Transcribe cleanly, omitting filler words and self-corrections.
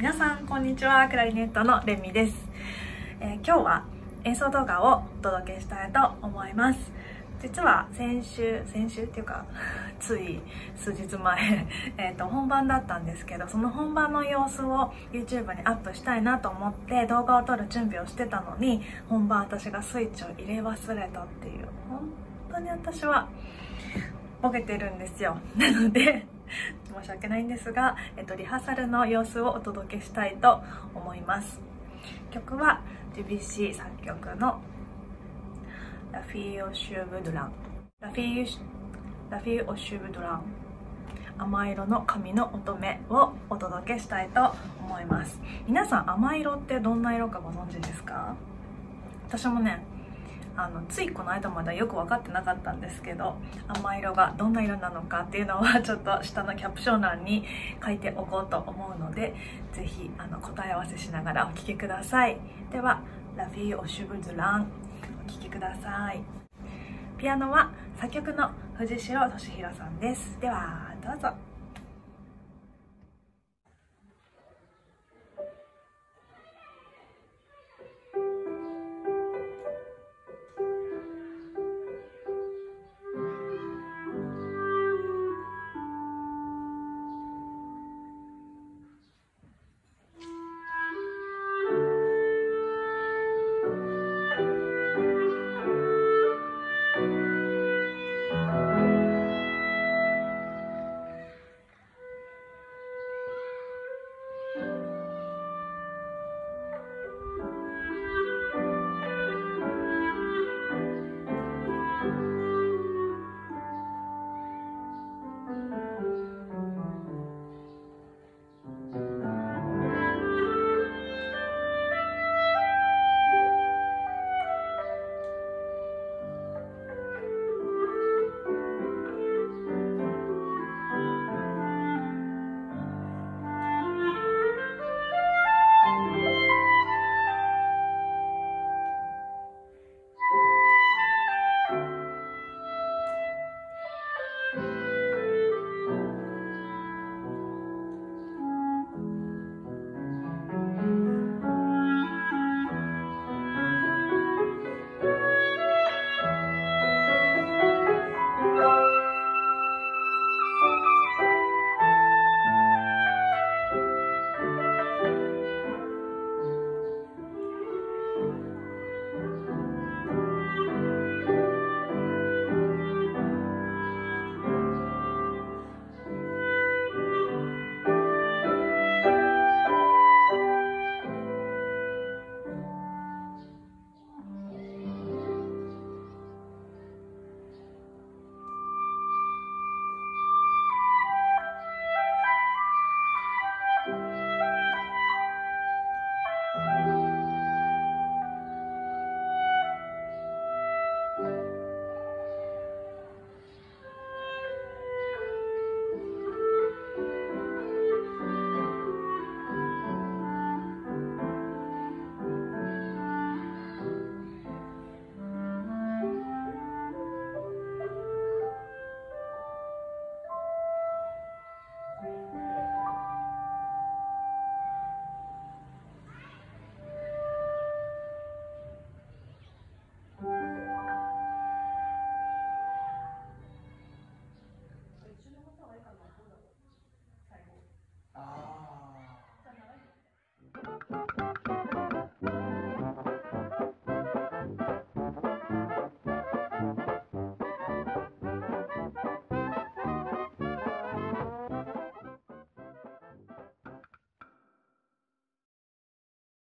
皆さんこんにちは、クラリネットのレミです。今日は演奏動画をお届けしたいと思います。実は先週っていうかつい数日前本番だったんですけど、その本番の様子を YouTube にアップしたいなと思って動画を撮る準備をしてたのに、本番私がスイッチを入れ忘れたっていう、本当に私はボケてるんですよ。なので申し訳ないんですが、リハーサルの様子をお届けしたいと思います。曲はデュビュッシー作曲のラフィー・オシュブドラン、ラフィー・オシュブドラン、甘色の髪の乙女をお届けしたいと思います。皆さん、甘色ってどんな色かご存知ですか？私もね、ついこの間まではよく分かってなかったんですけど、甘色がどんな色なのかっていうのはちょっと下のキャプション欄に書いておこうと思うので、ぜひ答え合わせしながらお聴きください。では、ラフィー・オシュブドランお聴きください。ピアノは作曲の藤代敏弘さんです。ではどうぞ。